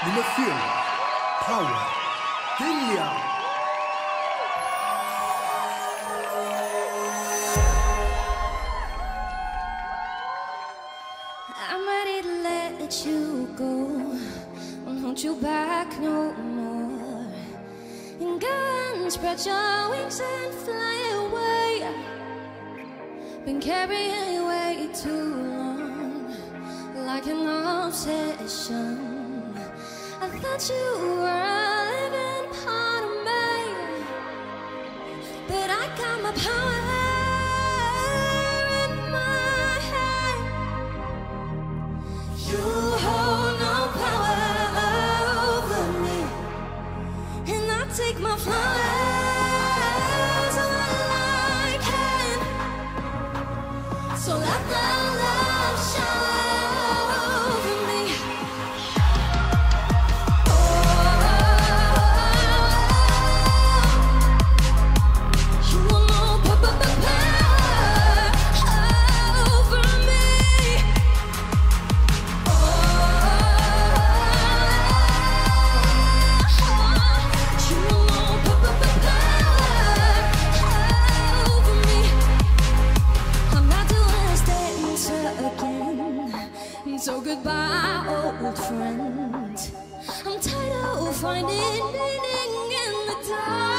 nila feel power Delia. I'm ready to let you go, won't hold you back no more. And go and spread your wings and fly away. Been carrying you way too long, like an obsession. I thought you were a living part of me, but I got my power in my hand. You hold no power over me, and I take my flowers while I can. So let the love shower over me. You want no power over me. You want no power over me. I'm not doing things again, so goodbye, old friend. I'm tired of finding meaning in the dark.